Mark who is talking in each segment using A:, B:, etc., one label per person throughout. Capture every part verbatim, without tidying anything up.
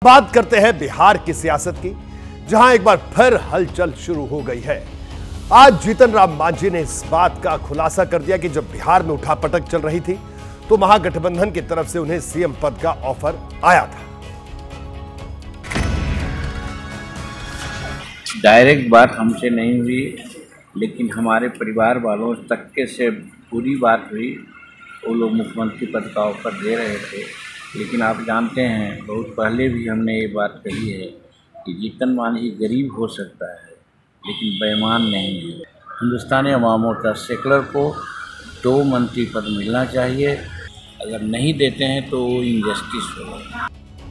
A: बात करते हैं बिहार की सियासत की, जहां एक बार फिर हलचल शुरू हो गई है। आज जीतन राम मांझी ने इस बात का खुलासा कर दिया कि जब बिहार में उठापटक चल रही थी तो महागठबंधन की तरफ से उन्हें सीएम पद का ऑफर आया था।
B: डायरेक्ट बात हमसे नहीं हुई, लेकिन हमारे परिवार वालों तक के से पूरी बात हुई। वो लोग मुख्यमंत्री पद का ऑफर दे रहे थे, लेकिन आप जानते हैं बहुत पहले भी हमने ये बात कही है कि जीतन मांझी गरीब हो सकता है लेकिन बेईमान नहीं है। हिंदुस्तानी अवाम मोर्चा सेकुलर को दो मंत्री पद मिलना चाहिए, अगर नहीं देते हैं तो वो इनजस्टिस होगा।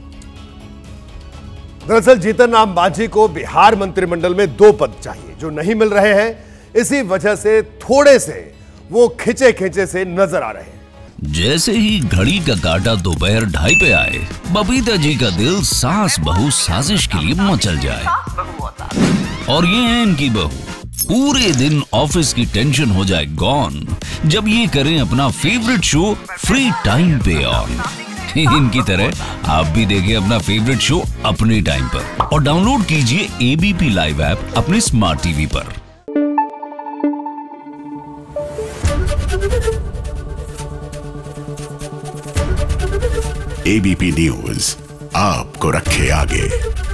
A: दरअसल जीतन राम मांझी को बिहार मंत्रिमंडल में दो पद चाहिए जो नहीं मिल रहे हैं। इसी वजह से थोड़े से वो खिंचे खिंचे से नजर आ रहे हैं।
C: जैसे ही घड़ी का काटा दोपहर ढाई पे आए, बबीता जी का दिल सास बहू साजिश के लिए मचल जाए। और ये है इनकी बहू, पूरे दिन ऑफिस की टेंशन हो जाए गॉन जब ये करें अपना फेवरेट शो फ्री टाइम पे ऑन। इनकी तरह आप भी देखिए अपना फेवरेट शो अपने टाइम पर और डाउनलोड कीजिए एबीपी लाइव ऐप अपने स्मार्ट टीवी पर।
D: एबीपी न्यूज आपको रखे आगे।